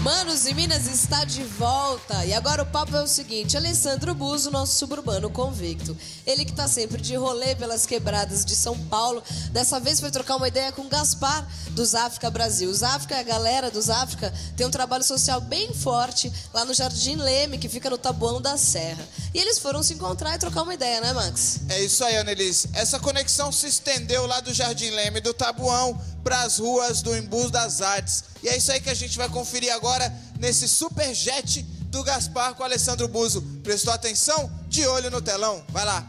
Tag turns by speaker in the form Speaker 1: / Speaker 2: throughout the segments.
Speaker 1: Manos e Minas está de volta. E agora o papo é o seguinte: Alessandro Buzo, nosso suburbano convicto. Ele que tá sempre de rolê pelas quebradas de São Paulo. Dessa vez foi trocar uma ideia com o Gaspar, dos África Brasil. Os África, a galera dos África, tem um trabalho social bem forte lá no Jardim Leme, que fica no Taboão da Serra. E eles foram se encontrar e trocar uma ideia, né, Max?
Speaker 2: É isso aí, Annelise. Essa conexão se estendeu lá do Jardim Leme, do Taboão, para as ruas do Embu das Artes. E é isso aí que a gente vai conferir agora nesse super jet do Gaspar com o Alessandro Buzo. Prestou atenção? De olho no telão. Vai lá.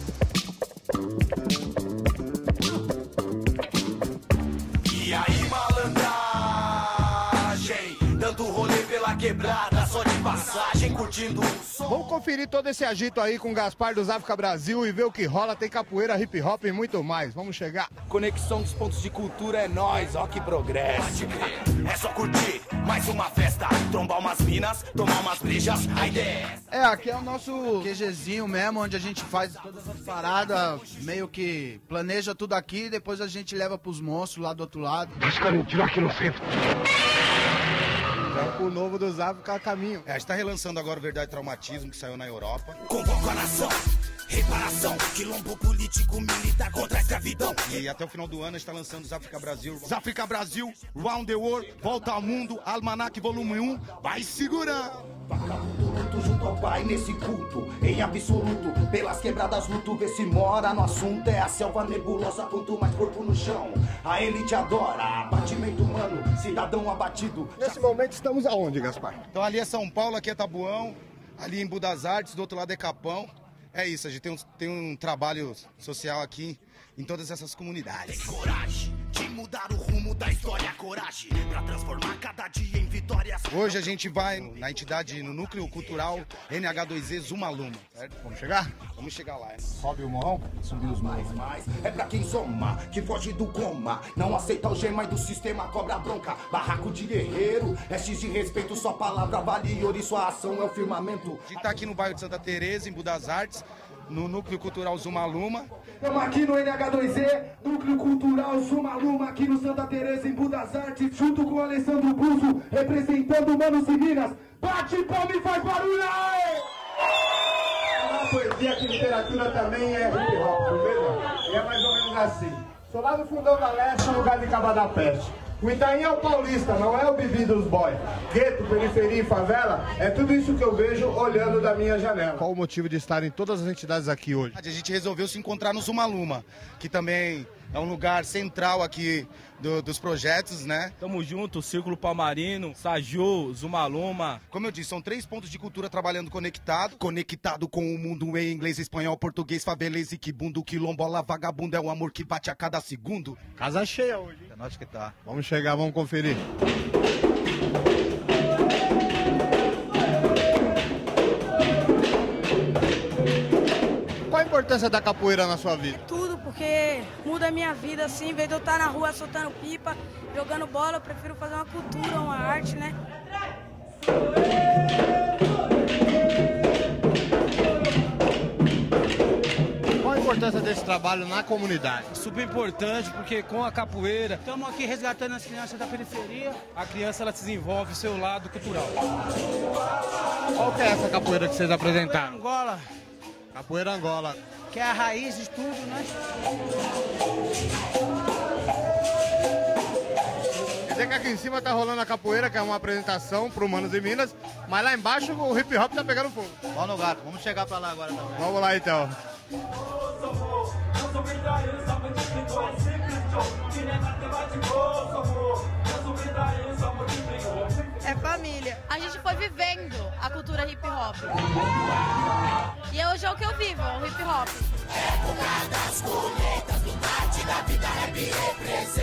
Speaker 3: E aí, malandragem, dando rolê pela quebrada, só de passagem, curtindo o som.
Speaker 4: Vamos conferir todo esse agito aí com o Gaspar dos África Brasil e ver o que rola. Tem capoeira, hip hop e muito mais. Vamos chegar.
Speaker 3: Conexão dos pontos de cultura é nóis, ó que progresso. É só curtir mais uma festa, trombar umas minas, tomar umas brejas, a ideia
Speaker 5: é... aqui é o nosso QGzinho mesmo, onde a gente faz todas as paradas, meio que planeja tudo aqui, depois a gente leva pros monstros lá do outro lado.
Speaker 4: Deixa eu tirar aqui no centro. O novo dos África a caminho.
Speaker 6: A gente tá relançando agora o Verdade e Traumatismo, que saiu na Europa.
Speaker 3: Convoco a nação, reparação, quilombo político militar contra a escravidão.
Speaker 6: E até o final do ano a gente tá lançando os África Brasil. Os África Brasil, Round the World, Volta ao Mundo, Almanac Volume 1, vai segurando.
Speaker 3: Luto junto ao pai nesse culto, em absoluto, pelas quebradas luto, vê se mora no assunto. É a selva nebulosa, quanto mais corpo no chão, a elite adora, abatimento humano, cidadão abatido.
Speaker 4: Nesse momento estamos aonde, Gaspar?
Speaker 6: Então ali é São Paulo, aqui é Taboão, ali em Embu das Artes, do outro lado é Capão. É isso, a gente tem um trabalho social aqui em todas essas comunidades.
Speaker 3: Tem coragem de mudar o rumo da história, coragem pra transformar cada dia em vitórias.
Speaker 6: Hoje a gente vai na entidade, no Núcleo Cultural NH2E Zumaluma, certo? Vamos chegar? Vamos chegar lá.
Speaker 4: Sobe o morrão?
Speaker 3: Subir os mais. É pra quem soma, que foge do coma, não aceita o gema e do sistema cobra bronca. Barraco de guerreiro, restes de respeito, sua palavra vale ouro e sua ação é o firmamento.
Speaker 6: A gente tá aqui no bairro de Santa Teresa, em Embu das Artes, no Núcleo Cultural Zumaluma.
Speaker 7: Estamos aqui no NH2E, Núcleo Cultural Zumaluma, aqui no Santa Teresa, em Embu das Artes, junto com o Alessandro Buzo, representando Manos e Minas. Bate palma e faz barulho!
Speaker 4: A poesia que literatura também é hip hop, beleza? E é mais ou menos assim. Sou lá do Fundão da Leste, lugar de Caba da Peste. O Itaim é o paulista, não é o Bibi dos boy. Gueto, periferia e favela, é tudo isso que eu vejo olhando da minha janela. Qual o motivo de estarem todas as entidades aqui hoje?
Speaker 6: A gente resolveu se encontrar no Zumaluma, que também é um lugar central aqui dos projetos, né?
Speaker 8: Tamo junto, Círculo Palmarino, Saju, Zumaluma.
Speaker 6: Como eu disse, são 3 pontos de cultura trabalhando conectado. Conectado com o mundo em inglês, espanhol, português, favelese, quibundo, quilombola, vagabundo, é o amor que bate a cada segundo.
Speaker 4: Casa cheia hoje, hein?
Speaker 5: É nós que tá.
Speaker 4: Vamos chegar, vamos conferir. Qual a importância da capoeira na sua vida?
Speaker 9: Tudo, porque muda a minha vida, assim, em vez de eu estar na rua soltando pipa, jogando bola, eu prefiro fazer uma cultura, uma arte, né?
Speaker 4: Qual a importância desse trabalho na comunidade?
Speaker 8: Super importante, porque com a capoeira, estamos aqui resgatando as crianças da periferia. A criança, ela se desenvolve o seu lado cultural.
Speaker 4: Qual que é essa capoeira que vocês apresentaram?
Speaker 8: Angola.
Speaker 4: Capoeira Angola.
Speaker 9: Que é a raiz de tudo, né?
Speaker 4: Quer dizer que aqui em cima tá rolando a capoeira, que é uma apresentação pro Manos e Minas, mas lá embaixo o hip hop tá pegando fogo.
Speaker 5: Vamos no gato, vamos chegar pra lá agora também.
Speaker 4: Vamos lá então.
Speaker 9: É família.
Speaker 10: A gente foi vivendo a cultura hip hop. E hoje é o que eu vivo, o hip hop.
Speaker 3: Época das colheitas, do norte da vida, rap representa.